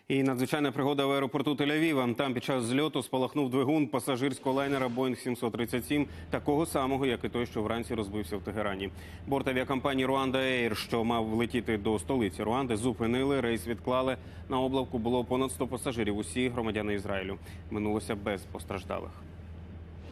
І надзвичайна пригода в аеропорту Тель-Авіва. Там під час зльоту спалахнув двигун пасажирського лайнера Boeing 737, такого самого, як і той, що вранці розбився в Тегерані. Борт авіакомпанії Rwanda Air, що мав влетіти до столиці Руанди, зупинили, рейс відклали. На облавку було понад 100 пасажирів, усі громадяни Ізраїлю. Минулося без постраждалих.